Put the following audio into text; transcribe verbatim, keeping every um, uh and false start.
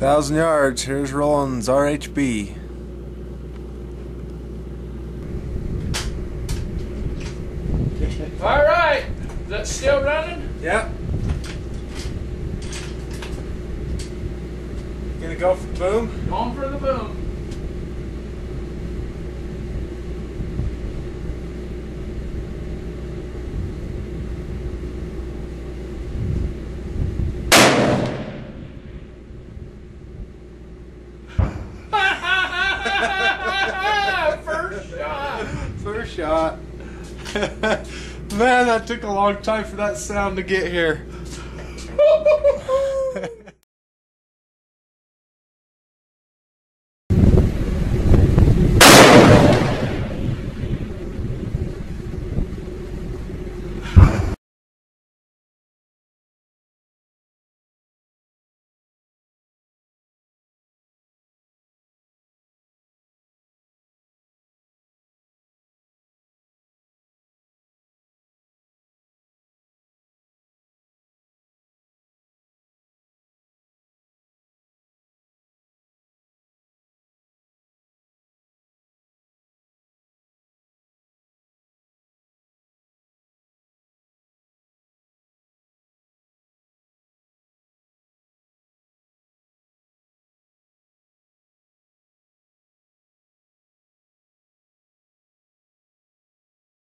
Thousand yards. Here's Roland's R H B. All right, is that still running? Yep. Gonna go for the boom? Going for the boom. First shot. First shot. Man, that took a long time for that sound to get here.